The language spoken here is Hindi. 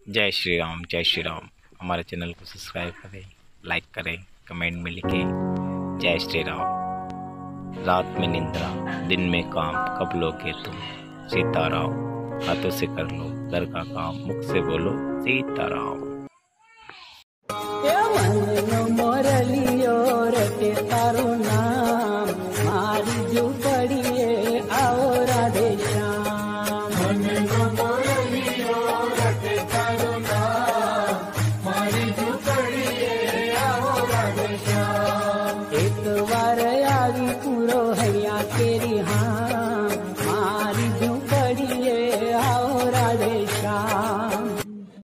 जय श्री राम, जय श्री राम। हमारे चैनल को सब्सक्राइब करें, लाइक करें, कमेंट में लिखें जय श्री राम। रात में निंद्रा, दिन में काम, कब लोगे तुम सीताराम। हाथों से कर लो घर का काम, मुख से बोलो सीताराम। मोरलियो रटे तारो नाम, मारी झूपड़िए आओ राधे श्याम। मोरलियो रटे तारो नाम, मारी झूपड़िए आओ राधे श्याम।